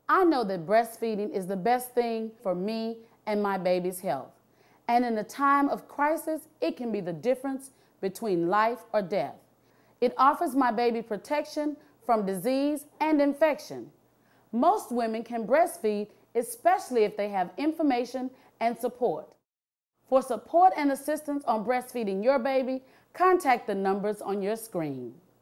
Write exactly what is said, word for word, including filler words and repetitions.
I know that breastfeeding is the best thing for me and my baby's health. And in a time of crisis, it can be the difference between life or death. It offers my baby protection from disease and infection. Most women can breastfeed, especially if they have information and support. For support and assistance on breastfeeding your baby, contact the numbers on your screen.